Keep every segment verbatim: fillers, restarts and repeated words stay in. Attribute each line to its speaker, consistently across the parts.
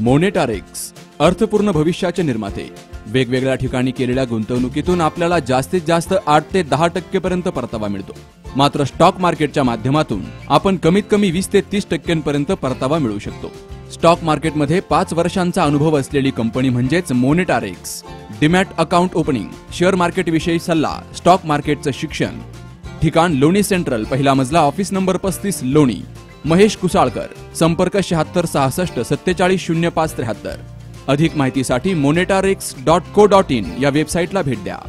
Speaker 1: मोनेटारेक्स अर्थपूर्ण भविष्याचे निर्माते। वेगवेगळ्या ठिकाणी केलेल्या गुंतवणुकीतून आपल्याला जास्तीत जास्त आठ ते दहा टक्के पर्यंत परतावा मिळतो। मात्र स्टॉक मार्केटच्या माध्यमातून आपण कमीत कमी वीस ते तीस टक्क्यांपर्यंत परतावा मिळवू शकतो। स्टॉक मार्केटमध्ये पाच वर्षांचा अनुभव असलेली कंपनी म्हणजेच Monetarex. Demat account opening, share market विषयी सल्ला, स्टॉक मार्केटचं शिक्षण। ठिकाण लोणी सेंट्रल, पहिला मजला, ऑफिस नंबर पस्तीस, लोणी। महेश कुसाळकर, संपर्क शहात्तर सहासष्ट सत्तेचाळीस शून्य पाच त्र्याहत्तर। अधिक माहितीसाठी Monetarex dot co dot in या वेबसाईटला भेट द्या।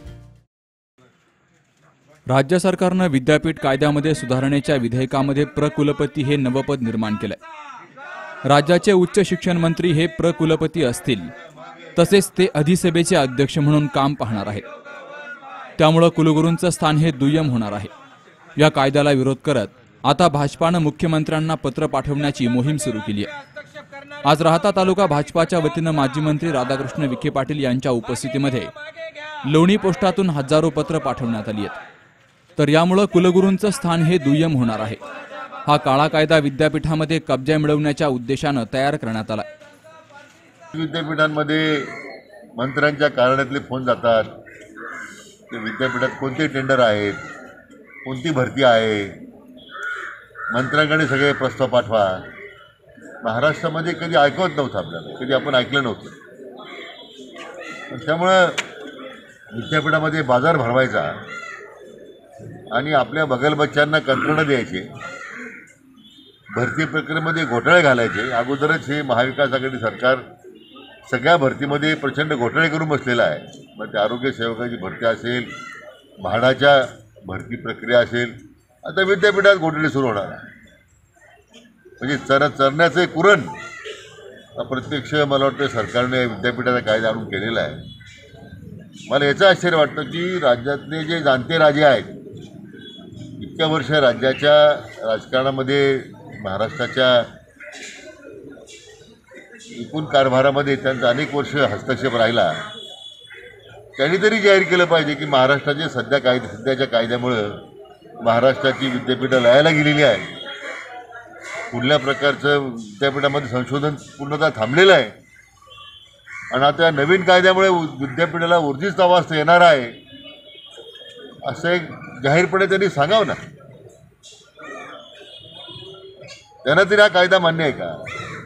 Speaker 1: राज्य सरकारनं विद्यापीठ कायद्यामध्ये सुधारणेच्या विधेयकामध्ये प्रकुलपती हे नवपद निर्माण केलंय। राज्याचे उच्च शिक्षण मंत्री हे प्रकुलपती असतील, तसेच ते अधिसभेचे अध्यक्ष म्हणून काम पाहणार आहेत। त्यामुळे कुलगुरूंचं स्थान हे दुय्यम होणार आहे। या कायद्याला विरोध करत आता भाजपानं मुख्यमंत्र्यांना पत्र पाठवण्याची मोहीम सुरू केली आहे। आज राहता तालुका भाजपाच्या वतीनं माजी मंत्री राधाकृष्ण विखे पाटील यांच्या उपस्थितीमध्ये लोणी पोस्टातून हजारो पत्र पाठवण्यात आली आहेत। तर यामुळे कुलगुरूंचं स्थान हे दुय्यम होणार आहे। हा काळा कायदा विद्यापीठामध्ये कब्जा मिळवण्याच्या उद्देशानं तयार करण्यात आला।
Speaker 2: विद्यापीठांमध्ये मंत्र्यांच्या कार्यालयातले फोन जातात की विद्यापीठात कोणते टेंडर आहेत, कोणती भरती आहे, मंत्र्यांकडे सगळे प्रस्ताव पाठवा। महाराष्ट्रामध्ये कधी ऐकवत नव्हतं, आपल्याला कधी आपण ऐकलं नव्हतं। त्यामुळं विद्यापीठामध्ये बाजार भरवायचा आणि आपल्या बगलबच्च्यांना कंत्राटं द्यायचे, भरती प्रक्रियेमध्ये घोटाळे घालायचे। अगोदरच हे महाविकास आघाडी सरकार सगळ्या भरतीमध्ये प्रचंड घोटाळे करून बसलेला आहे। मग ते आरोग्य सेवकाची भरती असेल, म्हाडाच्या भरती प्रक्रिया असेल, आता विद्यापीठात घोटाळे सुरू होणार आहे। म्हणजे चर चरण्याचं एक कुरण प्रत्यक्ष मला वाटतं सरकारने विद्यापीठाचा कायदा आणून केलेला आहे। मला याचं आश्चर्य वाटतं की राज्यातले जे जाणते राजे आहेत, इतक्या वर्ष राज्याच्या राजकारणामध्ये, महाराष्ट्राच्या एकूण कारभारामध्ये त्यांचा अनेक वर्ष हस्तक्षेप राहिला, त्यांनी तरी जाहीर केलं पाहिजे की महाराष्ट्राचे सध्या कायदे सध्याच्या कायद्यामुळं महाराष्ट्राची विद्यापीठं लयाला गेलेली आहे। कुठल्या प्रकारचं विद्यापीठामध्ये संशोधन पूर्णतः थांबलेलं आहे आणि आता नवीन कायद्यामुळे विद्यापीठाला ऊर्जित आवाज येणार आहे, असं एक जाहीरपणे त्यांनी सांगावं ना। त्यांना तरी हा कायदा मान्य आहे का?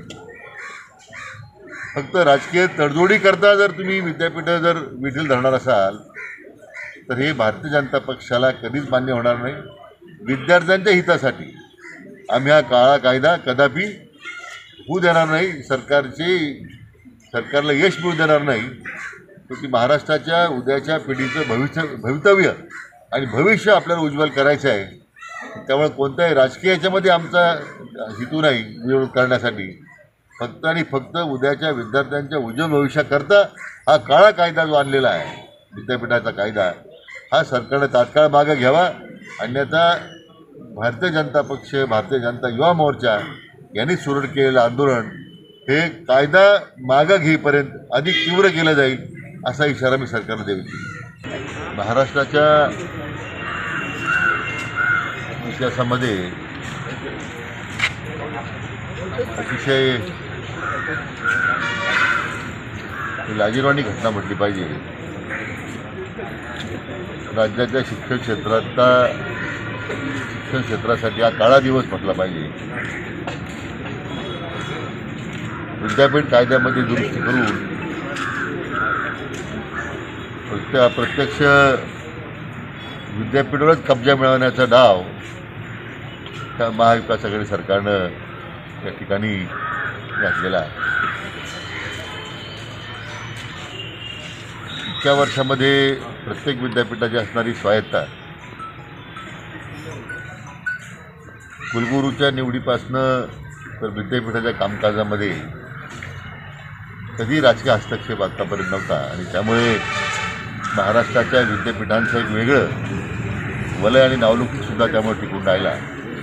Speaker 2: फक्त राजकीय तडजोडी करता जर तुम्ही विद्यापीठं जर विठील धरणार असाल तर हे भारतीय जनता पक्षाला कधीच मान्य होणार नाही। विद्यार्थ्यांच्या हितासाठी आम्ही हा काळा कायदा कदापि होऊ देणार नाही। सरकारचे सरकारला यश मिळू देणार नाही। तर ती महाराष्ट्राच्या उद्याच्या पिढीचं भविष्य भवितव्य आणि भविष्य आपल्याला उज्ज्वल करायचं आहे। त्यामुळे कोणत्याही राजकीय याच्यामध्ये आमचा हेतू नाही विरोध करण्यासाठी, फक्त आणि फक्त उद्याच्या विद्यार्थ्यांच्या उज्ज्वल भविष्याकरता हा काळा कायदा जो आणलेला आहे विद्यापीठाचा कायदा, हा सरकारने तात्काळ मागे घ्यावा। अन्यथा भारतीय जनता पक्ष, भारतीय जनता युवा मोर्चा यांनी सुरू केलेलं आंदोलन हे कायदा मागे घेईपर्यंत अधिक तीव्र केलं जाईल, असा इशारा मी सरकारला देऊ इच्छितो। महाराष्ट्राच्या इतिहासामध्ये अतिशय लाजिरवाणी घटना म्हटली पाहिजे। राज्याच्या शिक्षण क्षेत्राचा शिक्षण क्षेत्रासाठी हा काळा दिवस म्हटला पाहिजे। विद्यापीठ कायद्यामध्ये दुरुस्ती करून प्रत्य प्रत्यक्ष विद्यापीठावरच कब्जा मिळवण्याचा डाव त्या महाविकास आघाडी सरकारनं या ठिकाणी घातलेला आहे। इतक्या वर्षामध्ये प्रत्येक विद्यापीठाची असणारी स्वायत्ता, कुलगुरूच्या निवडीपासनं तर विद्यापीठाच्या कामकाजामध्ये कधी राजकीय हस्तक्षेप आतापर्यंत नव्हता आणि त्यामुळे महाराष्ट्राच्या विद्यापीठांचं एक वेगळं वलय आणि नावलौकिकसुद्धा त्यामुळे टिकून राहिला।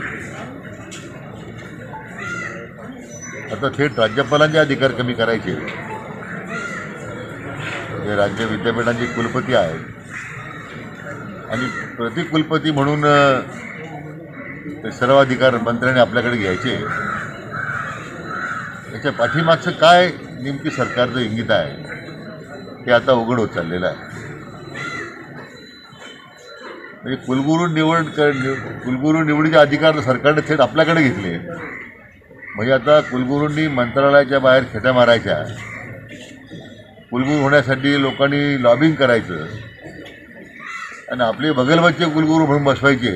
Speaker 2: आता थेट राज्यपालांचे अधिकार कमी करायचे, हे राज्य विद्यापीठांचे कुलपती आहेत आणि प्रतिकुलपती म्हणून ते सर्व अधिकार मंत्र्यांनी आपल्याकडे घ्यायचे, त्याच्या पाठीमागचं काय नेमकी सरकारचं इंगित आहे हे आता उघड होत चाललेलं आहे. म्हणजे कुलगुरू निवड कुलगुरू निवडीचे अधिकार तर सरकारने थेट आपल्याकडे घेतले. म्हणजे आता कुलगुरूंनी मंत्रालयाच्या बाहेर खेट्या मारायच्या, कुलगुरू होण्यासाठी लोकांनी लॉबिंग करायचं आणि आपले बगलबच्चे कुलगुरू म्हणून बसवायचे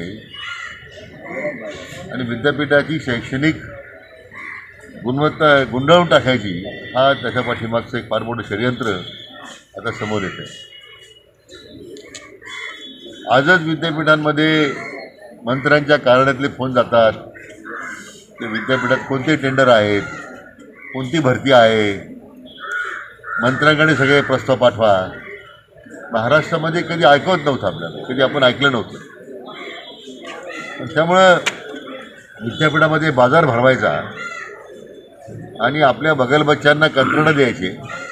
Speaker 2: आणि विद्यापीठाची शैक्षणिक गुणवत्ता गुंडाळून टाकायची. हा त्याच्या पाठीमागचं एक फार मोठं षडयंत्र आता समोर येतं. आजच विद्यापीठांमध्ये मंत्र्यांच्या कार्यालयातले फोन जातात की विद्यापीठात कोणते टेंडर आहेत, कोणती भरती आहे, मंत्र्यांकडे सगळे प्रस्ताव पाठवा. महाराष्ट्रामध्ये कधी ऐकवत नव्हतं, आपल्याला कधी आपण ऐकलं नव्हतं. त्यामुळं विद्यापीठामध्ये बाजार भरवायचा आणि आपल्या बगलबच्च्यांना कंत्राटं द्यायचे,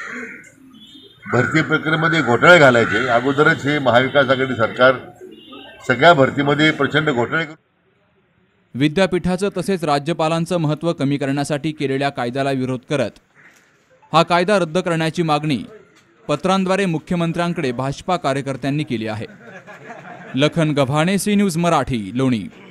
Speaker 2: भरती प्रक्रियेमध्ये घोटाळे घालायचे. अगोदरच हे महाविकास आघाडी सरकार सगळ्या भरतीमध्ये प्रचंड घोटाळे करून
Speaker 1: विद्यापीठाचं तसेच राज्यपालांचं महत्त्व कमी करण्यासाठी केलेल्या कायद्याला विरोध करत हा कायदा रद्द करण्याची मागणी पत्रांद्वारे मुख्यमंत्र्यांकडे भाजपा कार्यकर्त्यांनी केली आहे. लखन गव्हाणे, सी न्यूज मराठी, लोणी.